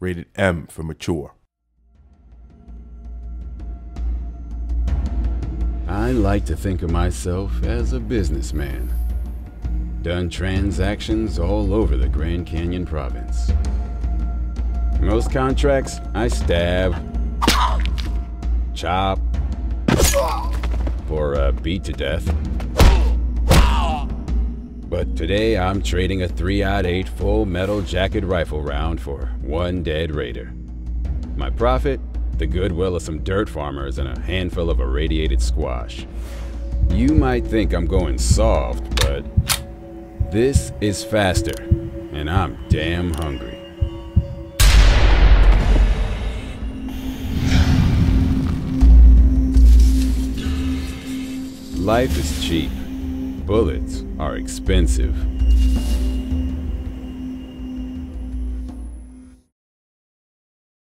rated M for mature. I like to think of myself as a businessman. Done transactions all over the Grand Canyon province. Most contracts, I stab, chop, or beat to death. But today I'm trading a 3-08 full metal jacket rifle round for one dead raider. My profit? The goodwill of some dirt farmers and a handful of irradiated squash. You might think I'm going soft, but this is faster, and I'm damn hungry. Life is cheap. Bullets are expensive.